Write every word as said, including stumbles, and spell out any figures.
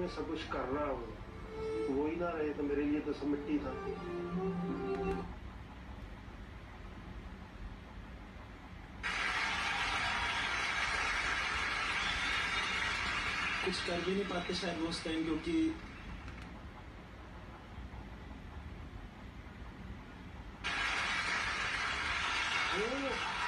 सब कुछ कर रहा हूँ, वो ही ना रहे तो मेरे लिए तो सब मिट्टी था। कुछ कर भी नहीं पाते शायद वो उस टाइम, क्योंकि वो